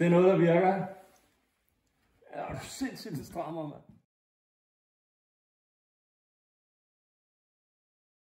Det er noget, der virker. Ja, det er sindssygt, det strammer, mand.